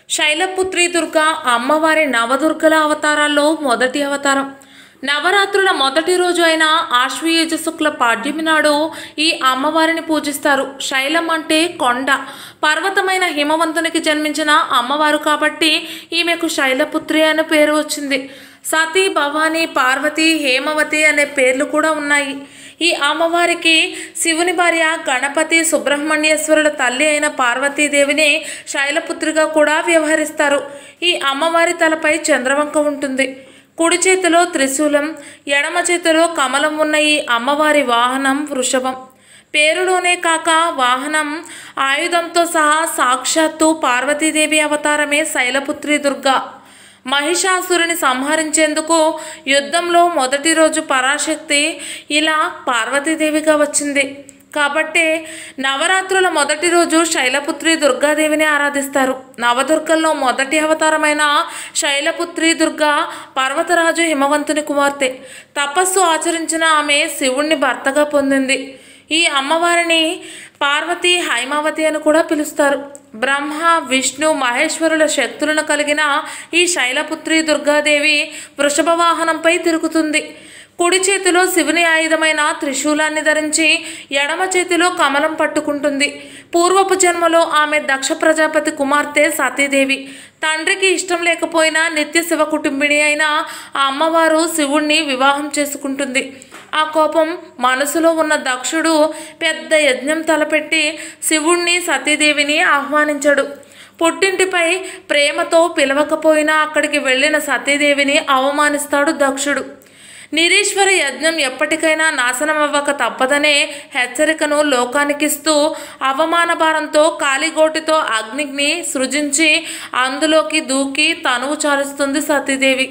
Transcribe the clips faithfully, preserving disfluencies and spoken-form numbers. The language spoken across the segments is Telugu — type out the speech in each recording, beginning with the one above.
శైలపుత్రి దుర్గా అమ్మవారి నవదుర్గల అవతారాల్లో మొదటి అవతారం. నవరాత్రుల మొదటి రోజు అయిన ఆశ్వయుజ శుక్ల పాడ్యమి నాడు ఈ అమ్మవారిని పూజిస్తారు. శైలం అంటే కొండ, పర్వతమైన హిమవంతునికి జన్మించిన అమ్మవారు కాబట్టి ఈమెకు శైలపుత్రి అనే పేరు వచ్చింది. సతీ, భవానీ, పార్వతి, హేమవతి అనే పేర్లు కూడా ఉన్నాయి. ఈ అమ్మవారికి శివుని భార్య గణపతి, సుబ్రహ్మణ్యేశ్వరుల తల్లి అయిన పార్వతీదేవిని శైలపుత్రిగా కూడా వ్యవహరిస్తారు. ఈ అమ్మవారి తలపై చంద్రవంక ఉంటుంది. కుడి చేతిలో త్రిశూలం, ఎడమ చేతిలో కమలం ఉన్న ఈ అమ్మవారి వాహనం వృషభం. పేరులోనే కాక వాహనం, ఆయుధంతో సహా సాక్షాత్తు పార్వతీదేవి అవతారమే శైలపుత్రి దుర్గా. మహిషాసురుని సంహరించేందుకు యుద్ధంలో మొదటి రోజు పరాశక్తి ఇలా పార్వతీదేవిగా వచ్చింది. కాబట్టే నవరాత్రుల మొదటి రోజు శైలపుత్రి దుర్గాదేవిని ఆరాధిస్తారు. నవదుర్గల్లో మొదటి అవతారమైన శైలపుత్రి దుర్గా పర్వతరాజు హిమవంతుని కుమార్తె. తపస్సు ఆచరించిన ఆమె శివుణ్ణి భర్తగా పొందింది. ఈ అమ్మవారిని పార్వతి, హైమావతి అని కూడా పిలుస్తారు. బ్రహ్మ, విష్ణు, మహేశ్వరుల శక్తులను కలిగిన ఈ శైలపుత్రి దుర్గాదేవి వృషభ వాహనంపై తిరుగుతుంది. కుడి చేతిలో శివుని ఆయుధమైన త్రిశూలాన్ని ధరించి ఎడమ చేతిలో కమలం పట్టుకుంటుంది. పూర్వపు జన్మలో ఆమె దక్ష ప్రజాపతి కుమార్తె సతీదేవి. తండ్రికి ఇష్టం లేకపోయినా నిత్య శివ కుటుంబిని అయిన ఆ అమ్మవారు శివుణ్ణి వివాహం చేసుకుంటుంది. ఆ కోపం మనసులో ఉన్న దక్షుడు పెద్ద యజ్ఞం తలపెట్టి శివుణ్ణి, సతీదేవిని ఆహ్వానించాడు. పుట్టింటిపై ప్రేమతో పిలవకపోయినా అక్కడికి వెళ్ళిన సతీదేవిని అవమానిస్తాడు దక్షుడు. నిరీశ్వర యజ్ఞం ఎప్పటికైనా నాశనం అవ్వక తప్పదనే హెచ్చరికను లోకానికిస్తూ అవమాన భారంతో కాలిగోటితో అగ్నిని సృజించి అందులోకి దూకి తనువు చాలుస్తుంది సతీదేవి.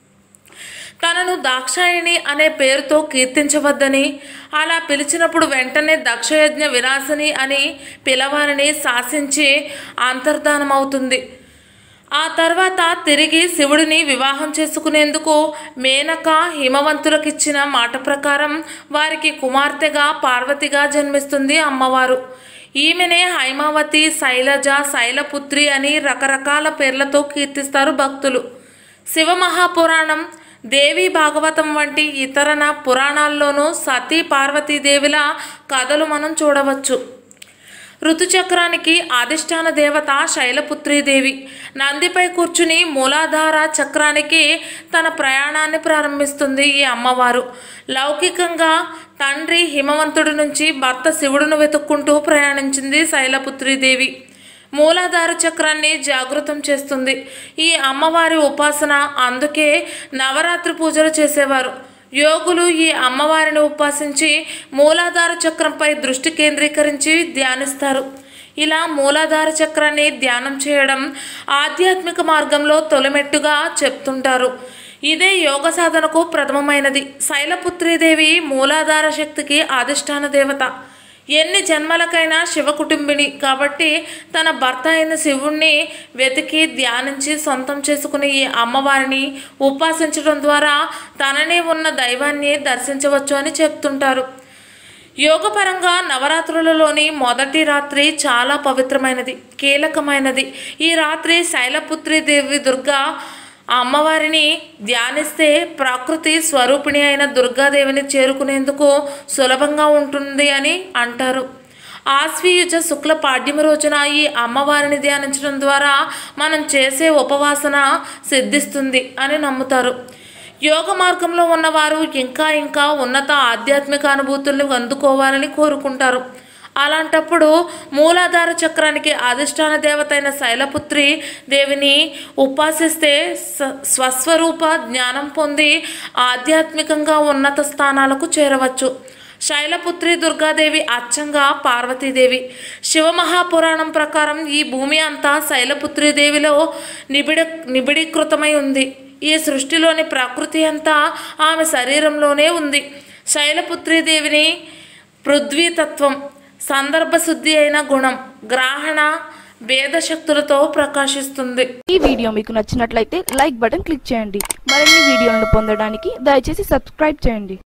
తనను దాక్షాయిణి అనే పేరుతో కీర్తించవద్దని, అలా పిలిచినప్పుడు వెంటనే దక్షయజ్ఞ వినాశిని అని పిలవాలని శాసించి అంతర్ధానమవుతుంది. ఆ తర్వాత తిరిగి శివుడిని వివాహం చేసుకునేందుకు మేనక హిమవంతులకిచ్చిన మాట ప్రకారం వారికి కుమార్తెగా పార్వతిగా జన్మిస్తుంది అమ్మవారు. ఈమెనే హైమావతి, శైలజ, శైలపుత్రి అని రకరకాల పేర్లతో కీర్తిస్తారు భక్తులు. శివమహాపురాణం, దేవి భాగవతం వంటి ఇతర పురాణాల్లోనూ సతీ పార్వతీదేవిల కథలు మనం చూడవచ్చు. ఋతుచక్రానికి అధిష్టాన దేవత శైలపుత్రీదేవి. నందిపై కూర్చుని మూలాధార చక్రానికి తన ప్రయాణాన్ని ప్రారంభిస్తుంది ఈ అమ్మవారు. లౌకికంగా తండ్రి హిమవంతుడి నుంచి భర్త శివుడును వెతుక్కుంటూ ప్రయాణించింది శైలపుత్రీదేవి. మూలాధార చక్రాన్ని జాగృతం చేస్తుంది ఈ అమ్మవారి ఉపాసన. అందుకే నవరాత్రి పూజలు చేసేవారు. యోగులు ఈ అమ్మవారిని ఉపాసించి మూలాధార చక్రంపై దృష్టి కేంద్రీకరించి ధ్యానిస్తారు. ఇలా మూలాధార చక్రాన్ని ధ్యానం చేయడం ఆధ్యాత్మిక మార్గంలో తొలిమెట్టుగా చెప్తుంటారు. ఇదే యోగ సాధనకు ప్రథమమైనది. శైలపుత్రీదేవి మూలాధార శక్తికి అధిష్టాన దేవత. ఎన్ని జన్మలకైనా శివ కుటుంబిని కాబట్టి తన భర్త అయిన శివుణ్ణి వెతికి ధ్యానించి సొంతం చేసుకుని ఈ అమ్మవారిని ఉపాసించడం ద్వారా తననే ఉన్న దైవాన్ని దర్శించవచ్చు అని చెప్తుంటారు. యోగపరంగా నవరాత్రులలోని మొదటి రాత్రి చాలా పవిత్రమైనది, కీలకమైనది. ఈ రాత్రి శైలపుత్రి దేవి దుర్గా అమ్మవారిని ధ్యానిస్తే ప్రకృతి స్వరూపిణి అయిన దుర్గాదేవిని చేరుకునేందుకు సులభంగా ఉంటుంది అని అంటారు. ఆశ్వయుజ శుక్ల పాడ్యమి రోజున ఈ అమ్మవారిని ధ్యానించడం ద్వారా మనం చేసే ఉపవాసన సిద్ధిస్తుంది అని నమ్ముతారు. యోగ మార్గంలో ఉన్నవారు ఇంకా ఇంకా ఉన్నత ఆధ్యాత్మిక అనుభూతుల్ని అందుకోవాలని కోరుకుంటారు. అలాంటప్పుడు మూలాధార చక్రానికి అధిష్టాన దేవత అయిన శైలపుత్రి దేవిని ఉపాసిస్తే స్వస్వరూప జ్ఞానం పొంది ఆధ్యాత్మికంగా ఉన్నత స్థానాలకు చేరవచ్చు. శైలపుత్రి దుర్గాదేవి అచ్చంగా పార్వతీదేవి. శివమహాపురాణం ప్రకారం ఈ భూమి అంతా శైలపుత్రీదేవిలో నిబిడ నిబిడీకృతమై ఉంది. ఈ సృష్టిలోని ప్రకృతి అంతా ఆమె శరీరంలోనే ఉంది. శైలపుత్రీదేవిని పృథ్వీతత్వం, సందర్భశుద్ధి అయిన గుణం, గ్రహణ భేద శక్తులతో ప్రకాశిస్తుంది. ఈ వీడియో మీకు నచ్చినట్లయితే లైక్ బటన్ క్లిక్ చేయండి. మరిన్ని వీడియోలను పొందడానికి దయచేసి సబ్స్క్రైబ్ చేయండి.